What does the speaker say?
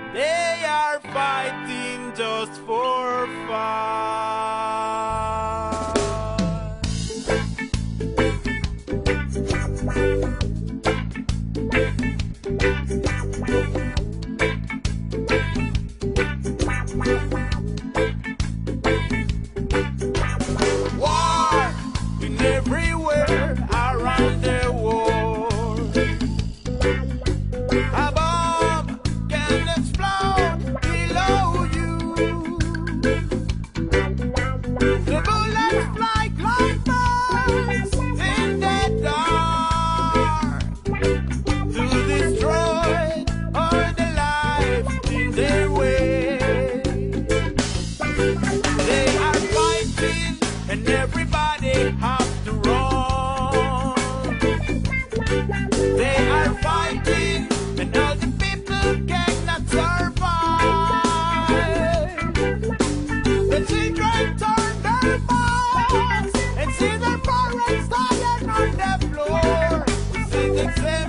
They are fighting just for fun. War in everywhere around the world. A bomb can explode below you. The bullets fly like birds in the dark to destroy all the life in their way. They are fighting and everybody has to run. They are fighting and all the people cannot survive. The children turn their backs and see their parents dying on the floor. See the same